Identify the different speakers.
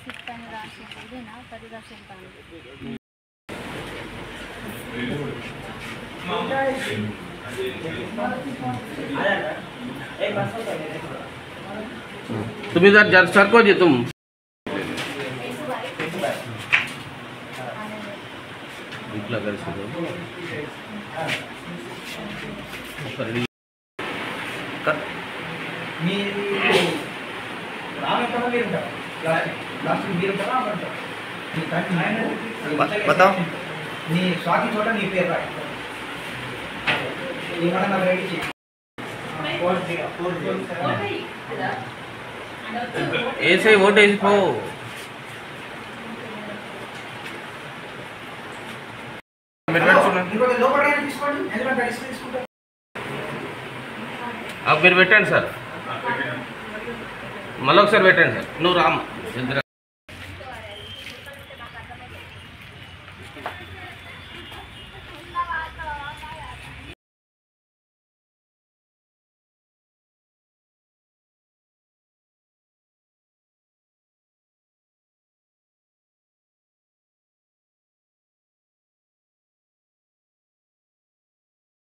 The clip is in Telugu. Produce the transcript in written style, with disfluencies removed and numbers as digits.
Speaker 1: సిట్ అని రాసింది ఇదేనా పరిదా సుల్తాన్
Speaker 2: तुम इधर जर सरको जी तुम इतना कर सकते
Speaker 3: बताओ नी स्वाति चोट नी पेर राय
Speaker 2: ऐसे वोट ऐसे पो आप मेरे बेटे सर मलोक सर बेटे सर नू राम चंद्र